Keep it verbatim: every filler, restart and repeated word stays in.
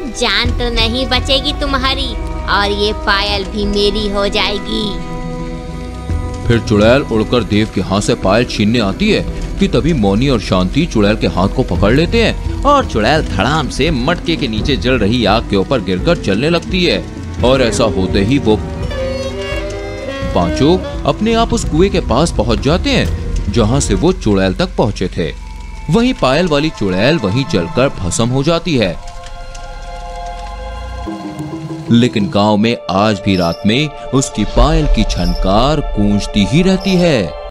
जान तो नहीं बचेगी तुम्हारी और ये पायल भी मेरी हो जाएगी। फिर चुड़ैल उड़कर देव के हाथ से पायल छीनने आती है कि तभी मौनी और शांति चुड़ैल के हाथ को पकड़ लेते हैं और चुड़ैल धड़ाम से मटके के नीचे जल रही आग के ऊपर गिरकर जलने लगती है। और ऐसा होते ही वो पांचों अपने आप उस कुएं के पास पहुंच जाते हैं जहां से वो चुड़ैल तक पहुंचे थे। वहीं पायल वाली चुड़ैल वहीं जलकर भस्म हो जाती है। लेकिन गांव में आज भी रात में उसकी पायल की झनकार गूंजती ही रहती है।